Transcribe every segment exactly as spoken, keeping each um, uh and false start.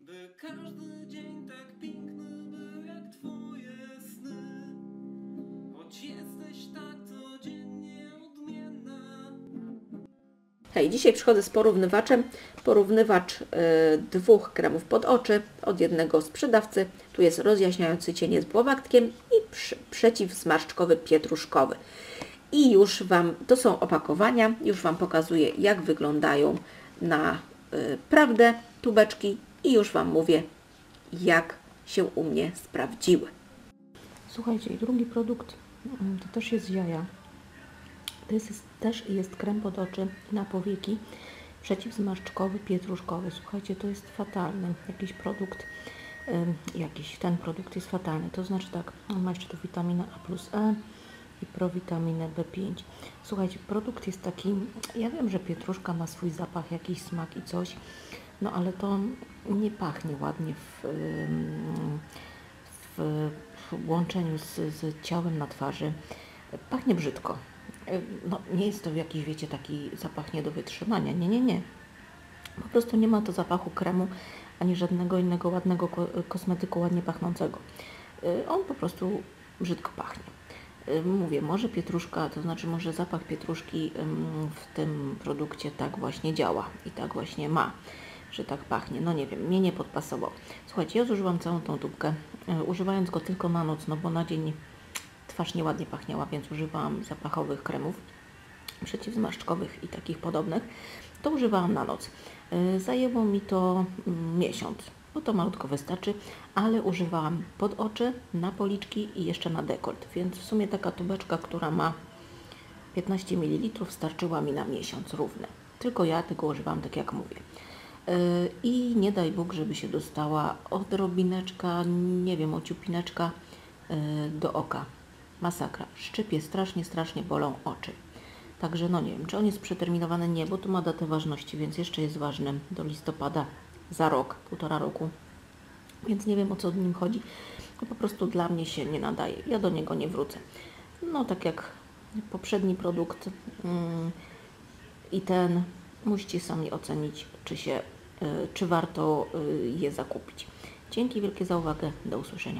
By każdy dzień tak piękny był jak twoje sny, choć jesteś tak codziennie odmienna. Hej, dzisiaj przychodzę z porównywaczem. Porównywacz y, dwóch kremów pod oczy od jednego sprzedawcy. Tu jest rozjaśniający cienie z bławatkiem i przy, przeciwzmarszczkowy pietruszkowy. I już Wam, to są opakowania, już Wam pokazuję, jak wyglądają na y, prawdę tubeczki i już Wam mówię, jak się u mnie sprawdziły. Słuchajcie, i drugi produkt to też jest z jaja. To jest, jest, też jest krem pod oczy i na powieki przeciwzmarszczkowy, pietruszkowy. Słuchajcie, to jest fatalny jakiś produkt, yy, jakiś ten produkt jest fatalny. To znaczy tak, on ma jeszcze tu witaminę A plus E i prowitaminę B pięć. Słuchajcie, produkt jest taki, ja wiem, że pietruszka ma swój zapach, jakiś smak i coś, no ale to nie pachnie ładnie w, yy, w, w łączeniu z, z ciałem na twarzy. Pachnie brzydko. No, nie jest to jakiś, wiecie, taki zapach nie do wytrzymania. Nie, nie, nie. Po prostu nie ma to zapachu kremu, ani żadnego innego ładnego kosmetyku ładnie pachnącego. On po prostu brzydko pachnie. Mówię, może pietruszka, to znaczy może zapach pietruszki w tym produkcie tak właśnie działa i tak właśnie ma, że tak pachnie. No nie wiem, mnie nie podpasował. Słuchajcie, ja zużyłam całą tą tubkę, używając go tylko na noc, no bo na dzień twarz nieładnie pachniała, więc używałam zapachowych kremów przeciwzmarszczkowych i takich podobnych. To używałam na noc. Zajęło mi to miesiąc, bo to malutko wystarczy, ale używałam pod oczy, na policzki i jeszcze na dekolt, więc w sumie taka tubeczka, która ma piętnaście mililitrów, starczyła mi na miesiąc równy. Tylko ja tego używam, tak jak mówię. I nie daj Bóg, żeby się dostała odrobineczka, nie wiem, ociupineczka do oka. Masakra. Szczypie strasznie, strasznie bolą oczy. Także no nie wiem, czy on jest przeterminowany? Nie, bo tu ma datę ważności, więc jeszcze jest ważny do listopada za rok, półtora roku. Więc nie wiem, o co w nim chodzi. No po prostu dla mnie się nie nadaje. Ja do niego nie wrócę. No tak jak poprzedni produkt mm, i ten, musicie sami ocenić, czy się, y, czy warto y, je zakupić. Dzięki wielkie za uwagę. Do usłyszenia.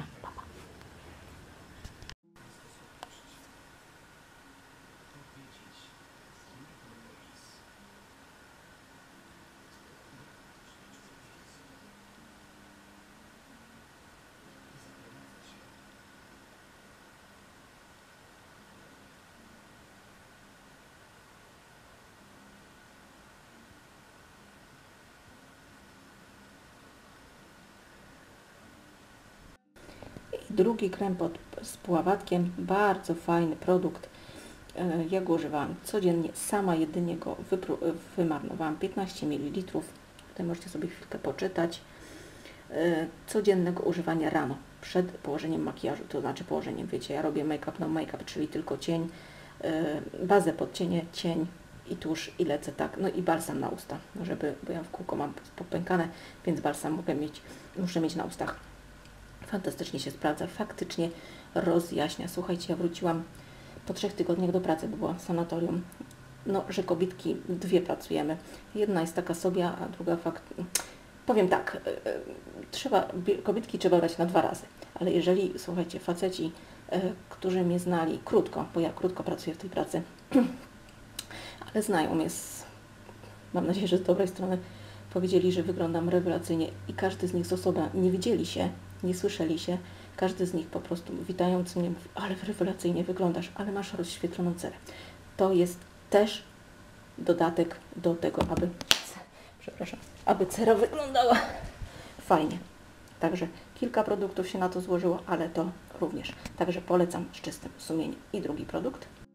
Drugi krem pod, z pławatkiem, bardzo fajny produkt. Ja go używałam codziennie, sama jedynie go wymarnowałam, piętnaście mililitrów. Tutaj możecie sobie chwilkę poczytać. Codziennego używania rano, przed położeniem makijażu, to znaczy położeniem, wiecie, ja robię make-up, no make-up, czyli tylko cień, bazę pod cienie, cień i tusz i lecę tak, no i balsam na usta, żeby, bo ja w kółko mam popękane, więc balsam mogę mieć, muszę mieć na ustach. Fantastycznie się sprawdza, faktycznie rozjaśnia. Słuchajcie, ja wróciłam po trzech tygodniach do pracy, bo byłam w sanatorium. No, że kobietki dwie pracujemy. Jedna jest taka sobie, a druga fakt... Powiem tak, trzeba, kobietki trzeba brać na dwa razy, ale jeżeli, słuchajcie, faceci, którzy mnie znali krótko, bo ja krótko pracuję w tej pracy, ale znają mnie z, mam nadzieję, że z dobrej strony, powiedzieli, że wyglądam rewelacyjnie i każdy z nich z osobna, nie widzieli się, nie słyszeli się, każdy z nich po prostu witający mnie mówi, ale rewelacyjnie wyglądasz, ale masz rozświetloną cerę. To jest też dodatek do tego, aby, przepraszam, aby cera wyglądała fajnie. Także kilka produktów się na to złożyło, ale to również. Także polecam z czystym sumieniem. I drugi produkt.